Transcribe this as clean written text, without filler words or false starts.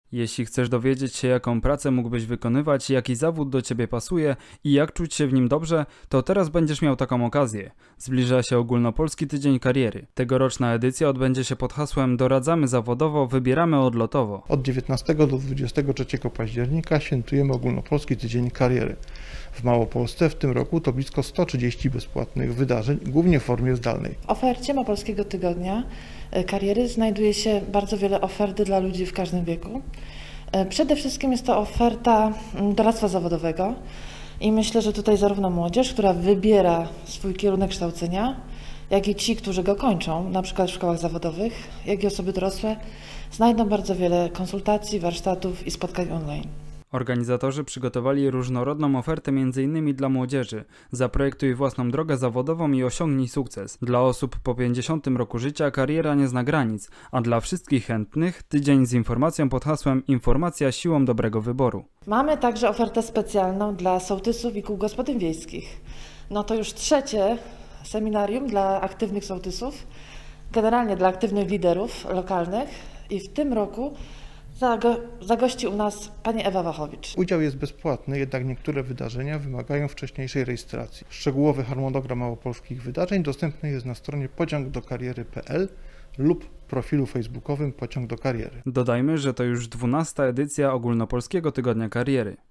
Jeśli chcesz dowiedzieć się, jaką pracę mógłbyś wykonywać, jaki zawód do ciebie pasuje i jak czuć się w nim dobrze, to teraz będziesz miał taką okazję. Zbliża się Ogólnopolski Tydzień Kariery. Tegoroczna edycja odbędzie się pod hasłem Doradzamy zawodowo, wybieramy odlotowo. Od 19 do 23 października świętujemy Ogólnopolski Tydzień Kariery. W Małopolsce w tym roku to blisko 130 bezpłatnych wydarzeń, głównie w formie zdalnej. W ofercie Małopolskiego Tygodnia Kariery znajduje się bardzo wiele ofert dla ludzi w każdym wieku. Przede wszystkim jest to oferta doradztwa zawodowego i myślę, że tutaj zarówno młodzież, która wybiera swój kierunek kształcenia, jak i ci, którzy go kończą, na przykład w szkołach zawodowych, jak i osoby dorosłe, znajdą bardzo wiele konsultacji, warsztatów i spotkań online. Organizatorzy przygotowali różnorodną ofertę m.in. dla młodzieży. Zaprojektuj własną drogę zawodową i osiągnij sukces. Dla osób po 50 roku życia kariera nie zna granic, a dla wszystkich chętnych tydzień z informacją pod hasłem Informacja siłą dobrego wyboru. Mamy także ofertę specjalną dla sołtysów i kół gospodyń wiejskich. No to już trzecie seminarium dla aktywnych sołtysów, generalnie dla aktywnych liderów lokalnych i w tym roku zagości u nas pani Ewa Wachowicz. Udział jest bezpłatny, jednak niektóre wydarzenia wymagają wcześniejszej rejestracji. Szczegółowy harmonogram małopolskich wydarzeń dostępny jest na stronie pociągdokariery.pl lub profilu facebookowym Pociąg do Kariery. Dodajmy, że to już 12. edycja Ogólnopolskiego Tygodnia Kariery.